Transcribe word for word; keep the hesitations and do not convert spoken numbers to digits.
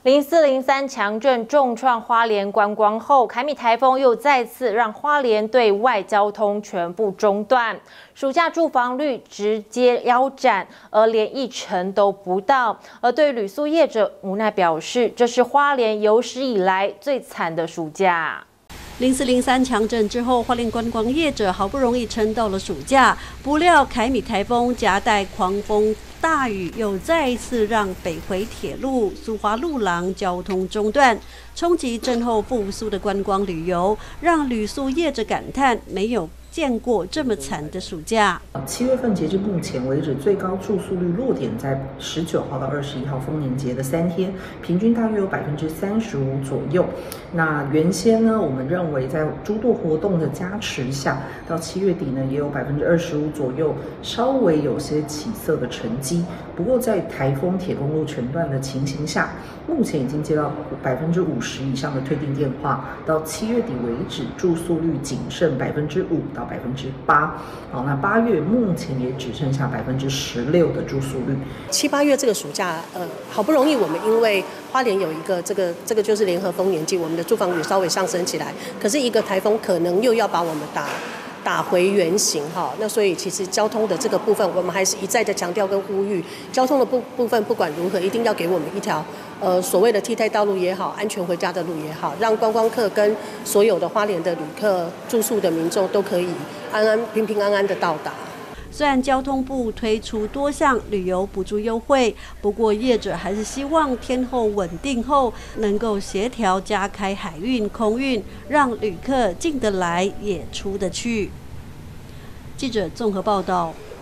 零四零三强震重创花莲观光后，凯米台风又再次让花莲对外交通全部中断，暑假住房率直接腰斩，而连一成都不到。而对旅宿业者无奈表示，这是花莲有史以来最惨的暑假。 零四零三强震之后，花莲观光业者好不容易撑到了暑假，不料凯米台风夹带狂风大雨，又再一次让北回铁路、苏花路廊交通中断，冲击震后复苏的观光旅游，让旅宿业者感叹没有见过这么惨的暑假。 七月份截至目前为止，最高住宿率落点在十九号到二十一号丰年节的三天，平均大约有百分之三十五左右。那原先呢，我们认为在诸多活动的加持下，到七月底呢，也有百分之二十五左右，稍微有些起色的成绩。不过在台风铁公路全断的情形下，目前已经接到百分之五十以上的退订电话，到七月底为止，住宿率仅剩百分之五到百分之八。好，那八月目前也只剩下百分之十六的住宿率。 七八月这个暑假，呃，好不容易我们因为花莲有一个这个这个就是联合丰年祭，我们的住房率稍微上升起来，可是一个台风可能又要把我们打。 打回原形哈，那所以其实交通的这个部分，我们还是一再的强调跟呼吁，交通的部部分不管如何，一定要给我们一条呃所谓的替代道路也好，安全回家的路也好，让观光客跟所有的花莲的旅客、住宿的民众都可以安安平平安安的到达。 虽然交通部推出多项旅游补助优惠，不过业者还是希望天候稳定后能够协调加开海运、空运，让旅客进得来也出得去。记者综合报道。